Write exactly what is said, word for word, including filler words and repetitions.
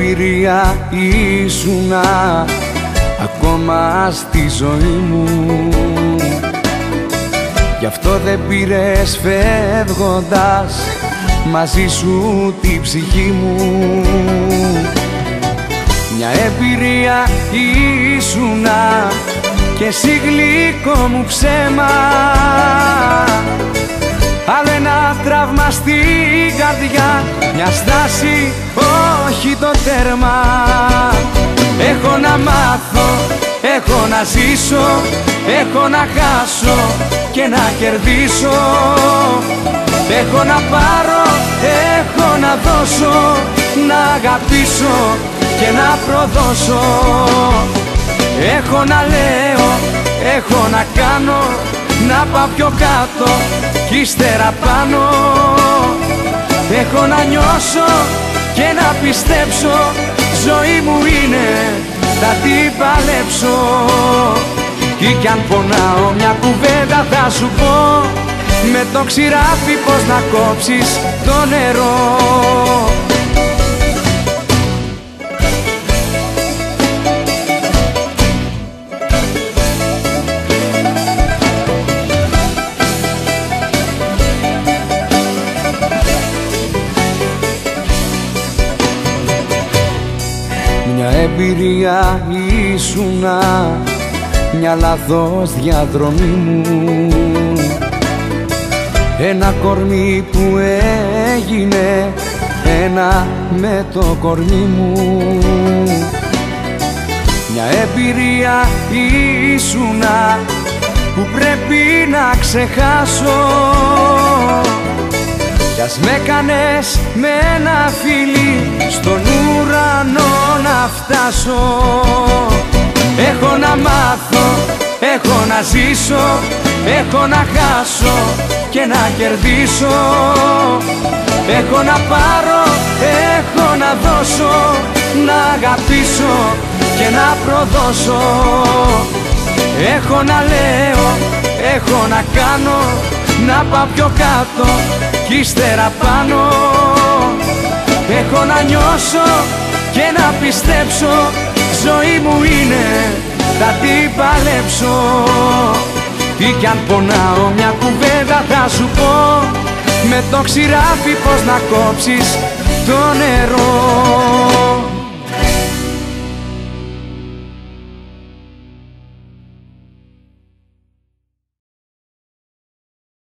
εμπειρία ήσουνα ακόμα στη ζωή μου. Γι' αυτό δεν πήρες φεύγοντας μαζί σου τη ψυχή μου. Μια εμπειρία ήσουνα και εσύ γλυκό μου ψέμα. Άλλο ένα τραύμα στην καρδιά, μια στάση, όχι το τέρμα. Έχω να μάθω, έχω να ζήσω, έχω να χάσω και να κερδίσω. Έχω να πάρω, έχω να δώσω, να αγαπήσω και να προδώσω. Έχω να λέω, έχω να κάνω, να πάω πιο κάτω κι ύστερα πάνω. Έχω να νιώσω και να πιστέψω, ζωή μου είναι, θα την παλέψω. Ή κι αν πονάω μια κουβέντα θα σου πω, με το ξηράφι πως να κόψεις το νερό. Μια εμπειρία ήσουνα, μια λάθος διαδρομή μου. Ένα κορμί που έγινε ένα με το κορμί μου. Μια εμπειρία ήσουνα που πρέπει να ξεχάσω. Κι ας με κάνες με ένα φιλί στον ουρανό να φτάσω. Έχω να μάθω, έχω να ζήσω, έχω να χάσω και να κερδίσω. Έχω να πάρω, έχω να δώσω, να αγαπήσω και να προδώσω. Έχω να λέω, έχω να κάνω, να πάω πιο κάτω κι ύστερα πάνω. Έχω να νιώσω και να πιστέψω, ζωή μου είναι, θα την παλέψω. Τι κι αν πονάω μια κουβέντα θα σου πω, με το ξηράφι πως να κόψεις το νερό.